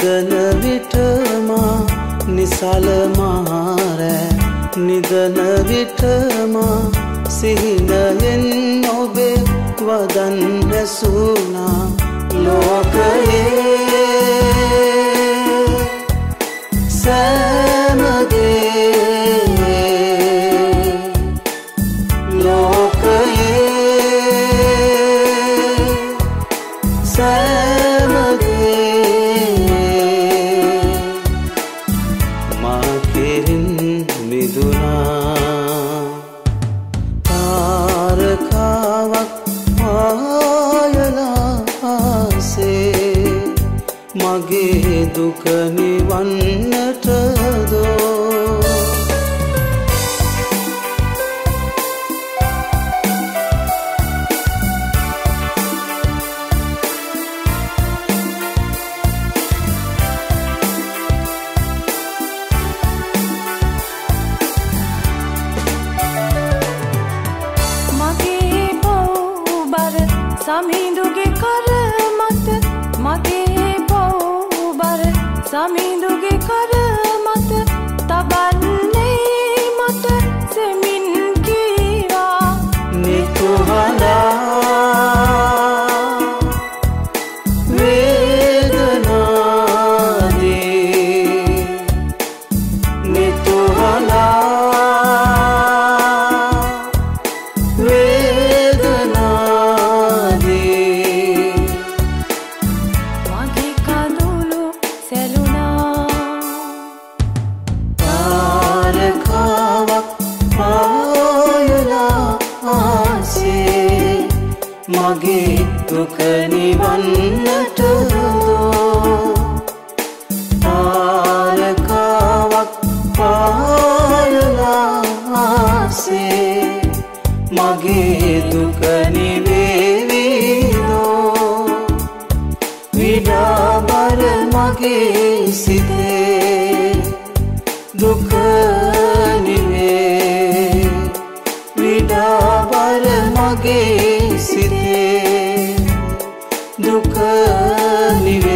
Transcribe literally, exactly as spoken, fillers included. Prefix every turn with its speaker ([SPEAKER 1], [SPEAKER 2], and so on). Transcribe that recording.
[SPEAKER 1] නිදන විටමා නිසල මාරෑ නිදන විටමා සිහිනයෙන් ඔබේ වදන් රැසුණා ලෝකයේ සෑමදේ ලෝකයේ සෑමදේ මා කෙරින් මිදුණා තාරකාවක් පායලා ආසේ මගේ දුක නිවන්නට දෝ
[SPEAKER 2] සමිඳුගේ කර මත මගේ පව් බර සමිඳුගේ කර මත තබන්නේ මට සෙමින් කීවා
[SPEAKER 1] නිතුහලා වේදනාදී නිතුහලා මගේ දුක නිවන්නට දෝ තාරකාවක් පායලා ආසේ මගේ දුක නිවේවිදෝ විඩාබර මගේ සිතේ දුක නිවේ විඩාබර මගේ සිතේ දුක නිවේ